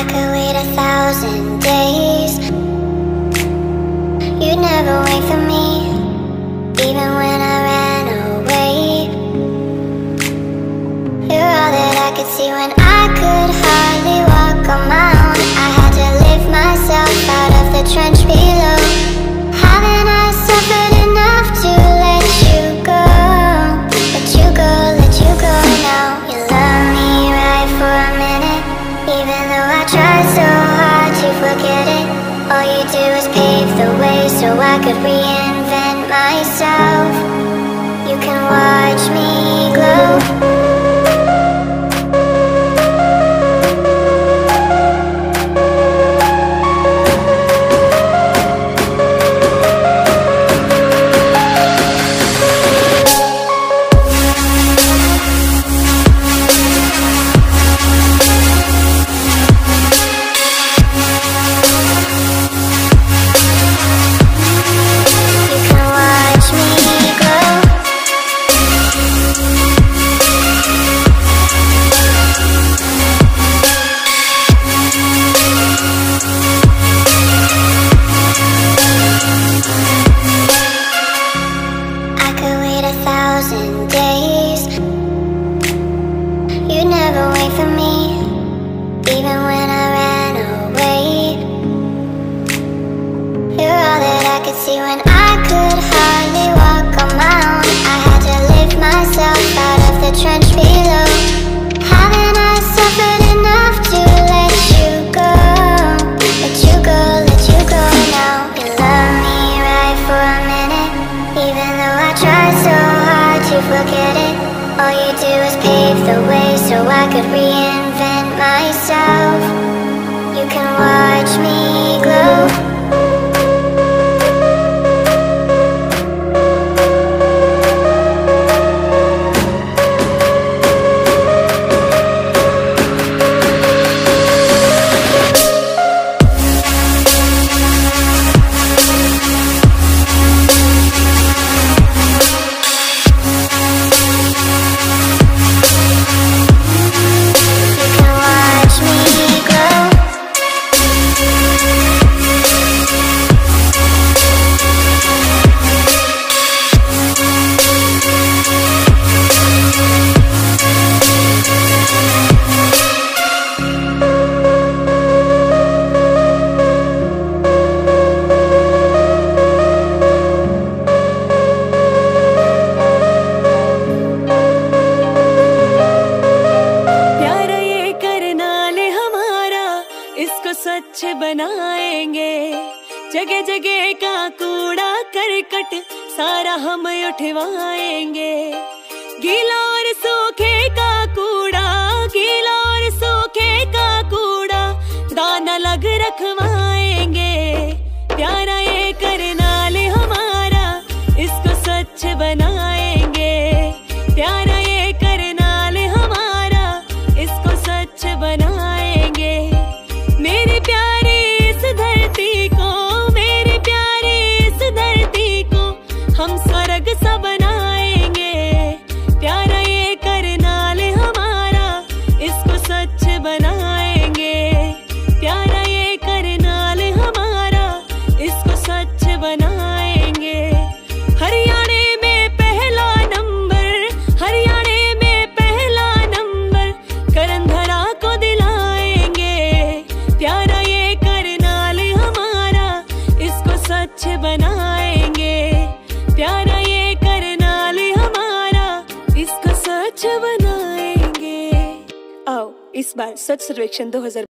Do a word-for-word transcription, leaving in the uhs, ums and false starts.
could wait a thousand days. You never wait for me, even when I ran away. You're all that I could see when I could hardly walk on my own. I had to lift myself out of the trench below. Haven't I suffered enough to let you go? Let you go, let you go now. You love me right for a minute, even though I tried so hard to forget it. All you do is pave the way so I could reinvent myself. You can watch me glow. Days. You never wait for me, even when I ran away. You're all that I could see when I could hardly walk on my own. I had to lift myself out of the trench below. Haven't I suffered enough to let you go? Let you go, let you go now. You love me right for a minute, even though I tried so hard to forget it. All you do is pave the way so I could reinvent myself. You can watch me glow. स्वच्छ बनाएंगे, जगह जगह का कूड़ा करकट सारा हम उठवाएंगे। गीला और सूखे का कूड़ा, गीला और सूखे का कूड़ा दाना लग रखवाएंगे। प्यारा ये करनाल हमारा, इसको स्वच्छ बनाएंगे। प्यारा ये करनाल हमारा, इसको स्वच्छ बनाएंगे। मेरी प्यारी इस धरती को, मेरी प्यारी इस धरती को हम स्वर्ग सा बनाएंगे। प्यारा ये करनाल हमारा, इसको स्वच्छ बनाएंगे। प्यारा ये करनाल हमारा, इसको स्वच्छ बनाएंगे। हरियाणा में पहला नंबर, हरियाणा में पहला नंबर करंधरा को दिलाएंगे। प्यारा ये करनाल हमारा, इसको स्वच्छ बनाएंगे। प्यारा ये करनाल हमारा, इसको स्वच्छ बनाएंगे। आओ इस बार स्वच्छ सर्वेक्षण दो हज़ार